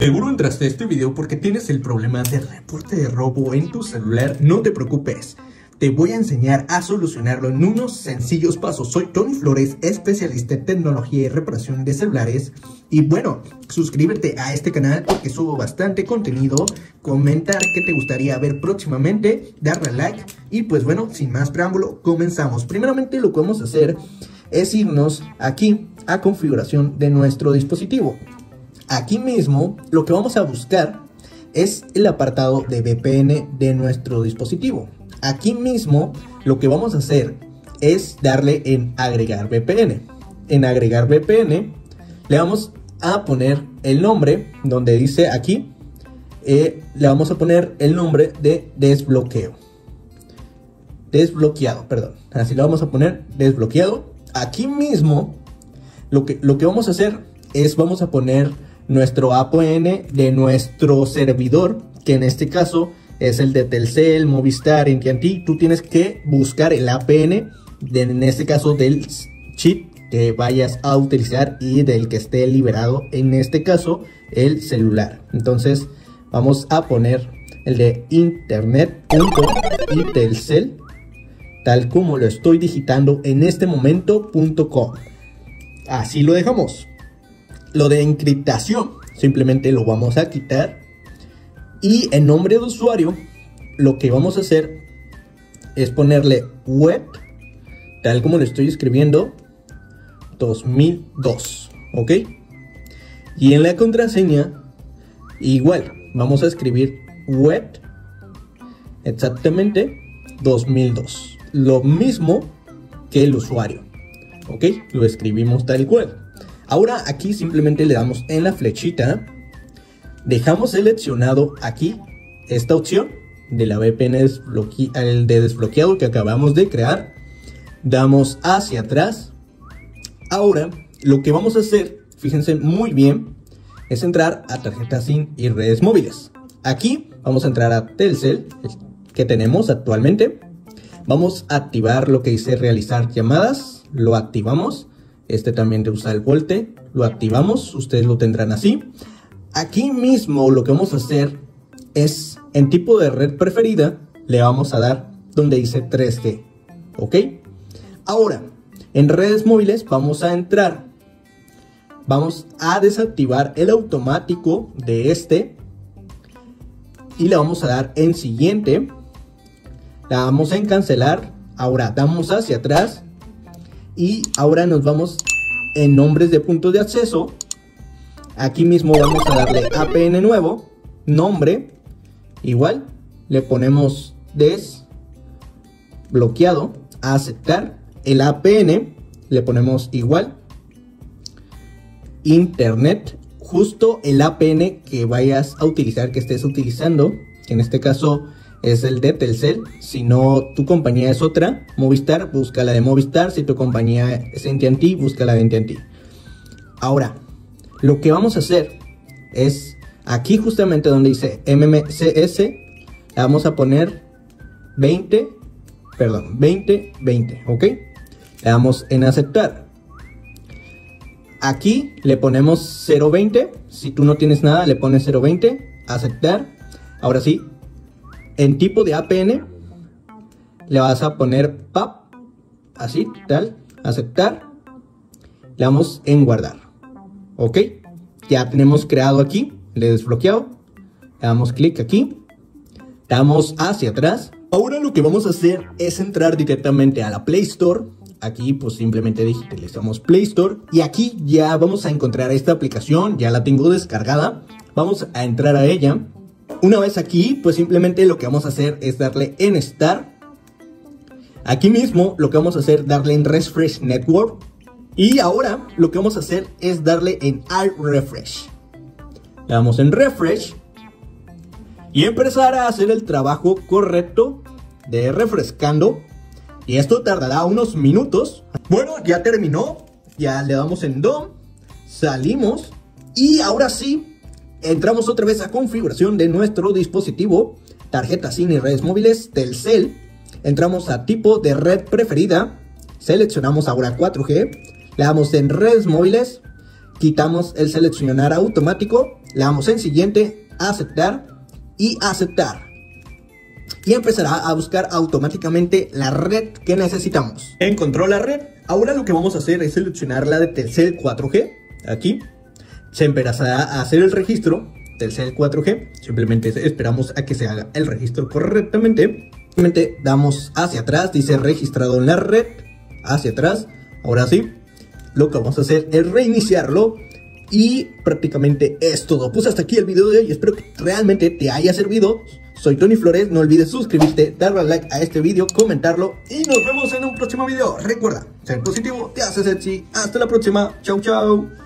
Seguro entraste a este video porque tienes el problema de reporte de robo en tu celular. No te preocupes, te voy a enseñar a solucionarlo en unos sencillos pasos. Soy Tony Flores, especialista en tecnología y reparación de celulares. Y bueno, suscríbete a este canal porque subo bastante contenido. Comentar qué te gustaría ver próximamente, darle like. Y pues bueno, sin más preámbulo, comenzamos. Primeramente lo que vamos a hacer es irnos aquí a configuración de nuestro dispositivo. Aquí mismo lo que vamos a buscar es el apartado de VPN de nuestro dispositivo. Aquí mismo lo que vamos a hacer es darle en agregar VPN. En agregar VPN le vamos a poner el nombre donde dice aquí, le vamos a poner el nombre de desbloqueado, perdón. Así le vamos a poner desbloqueado. Aquí mismo lo que vamos a hacer es vamos a poner nuestro APN de nuestro servidor, que en este caso es el de Telcel, Movistar, AT&T. Tú tienes que buscar el APN en este caso del chip que vayas a utilizar y del que esté liberado, en este caso el celular. Entonces vamos a poner el de internet.itelcel, tal como lo estoy digitando en este momento.com. Así lo dejamos. Lo de encriptación simplemente lo vamos a quitar. Y en nombre de usuario lo que vamos a hacer es ponerle web, tal como lo estoy escribiendo, 2002, ¿ok? Y en la contraseña igual vamos a escribir web, exactamente 2002, lo mismo que el usuario, ¿ok? Lo escribimos tal cual. Ahora aquí simplemente le damos en la flechita, dejamos seleccionado aquí esta opción de la VPN el de desbloqueado que acabamos de crear, damos hacia atrás. Ahora lo que vamos a hacer, fíjense muy bien, es entrar a tarjeta SIM y redes móviles. Aquí vamos a entrar a Telcel que tenemos actualmente, vamos a activar lo que dice realizar llamadas, lo activamos. Este también de usar el volte, lo activamos, ustedes lo tendrán así. Aquí mismo lo que vamos a hacer es en tipo de red preferida, le vamos a dar donde dice 3G, ¿ok? Ahora, en redes móviles vamos a entrar, vamos a desactivar el automático de este y le vamos a dar en siguiente, la vamos a cancelar. Ahora damos hacia atrás. Y ahora nos vamos en nombres de puntos de acceso. Aquí mismo vamos a darle APN nuevo, nombre, igual, le ponemos desbloqueado, aceptar. El APN le ponemos igual, internet, justo el APN que vayas a utilizar, que estés utilizando, que en este caso es el de Telcel. Si no, tu compañía es otra, Movistar, busca la de Movistar. Si tu compañía es AT&T, busca la de AT&T. Ahora, lo que vamos a hacer es aquí justamente donde dice MMCS, le vamos a poner 2020, ¿ok? Le damos en aceptar. Aquí le ponemos 020. Si tú no tienes nada, le pones 020, aceptar. Ahora sí, en tipo de APN le vas a poner PAP, así, tal, aceptar. Le damos en guardar, ok. Ya tenemos creado aquí, le he desbloqueado. Le damos clic aquí, damos hacia atrás. Ahora lo que vamos a hacer es entrar directamente a la Play Store. Aquí pues simplemente digitalizamos Play Store y aquí ya vamos a encontrar esta aplicación. Ya la tengo descargada, vamos a entrar a ella. Una vez aquí, pues simplemente lo que vamos a hacer es darle en Start. Aquí mismo lo que vamos a hacer es darle en Refresh Network. Y ahora lo que vamos a hacer es darle en iRefresh. Le damos en Refresh. Y empezar a hacer el trabajo correcto de refrescando. Y esto tardará unos minutos. Bueno, ya terminó. Ya le damos en Done. Salimos. Y ahora sí, entramos otra vez a configuración de nuestro dispositivo, tarjeta SIM y redes móviles, Telcel. Entramos a tipo de red preferida, seleccionamos ahora 4G, le damos en redes móviles, quitamos el seleccionar automático le damos en siguiente, aceptar y aceptar. Y empezará a buscar automáticamente la red que necesitamos. Encontró la red. Ahora lo que vamos a hacer es seleccionar la de Telcel 4G. Aquí se empezará a hacer el registro Telcel 4G. Simplemente esperamos a que se haga el registro correctamente. Simplemente damos hacia atrás, dice registrado en la red. Hacia atrás. Ahora sí, lo que vamos a hacer es reiniciarlo. Y prácticamente es todo. Pues hasta aquí el video de hoy. Espero que realmente te haya servido. Soy Tony Flores. No olvides suscribirte, darle a like a este video, comentarlo. Y nos vemos en un próximo video. Recuerda, ser positivo te hace sexy. Hasta la próxima. Chau, chau.